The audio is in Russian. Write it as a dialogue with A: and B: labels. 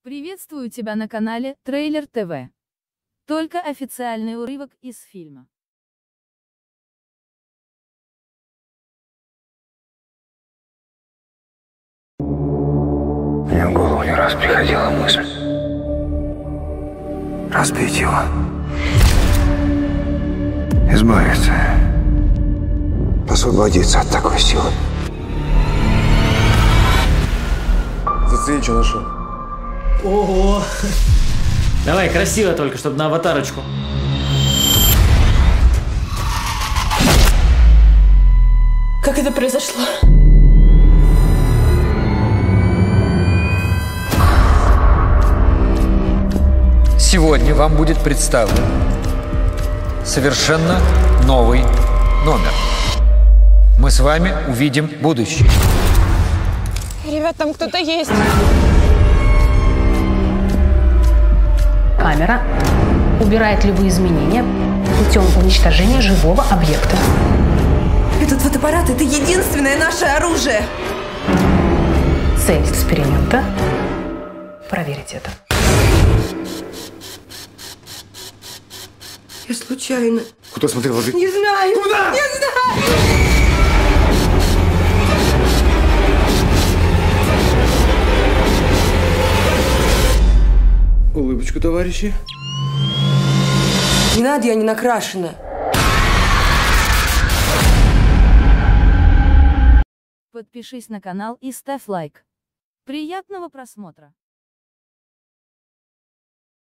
A: Приветствую тебя на канале Трейлер ТВ. Только официальный урывок из фильма.
B: Мне в голову не раз приходила мысль разбить его, избавиться, освободиться от такой силы.
C: Зацени, что нашел.
D: Ого! Давай, красиво только, чтобы на аватарочку.
E: Как это произошло?
F: Сегодня вам будет представлен совершенно новый номер. Мы с вами увидим будущее.
E: Ребят, там кто-то есть.
G: Камера убирает любые изменения путем уничтожения живого объекта.
H: Этот фотоаппарат – это единственное наше оружие.
G: Цель эксперимента – проверить это.
H: Я случайно.
C: Куда смотрел, ложи?
H: Не знаю.
C: Куда?
H: Не знаю.
C: Улыбочку, товарищи.
H: Не надо, я не накрашена.
A: Подпишись на канал и ставь лайк. Приятного просмотра!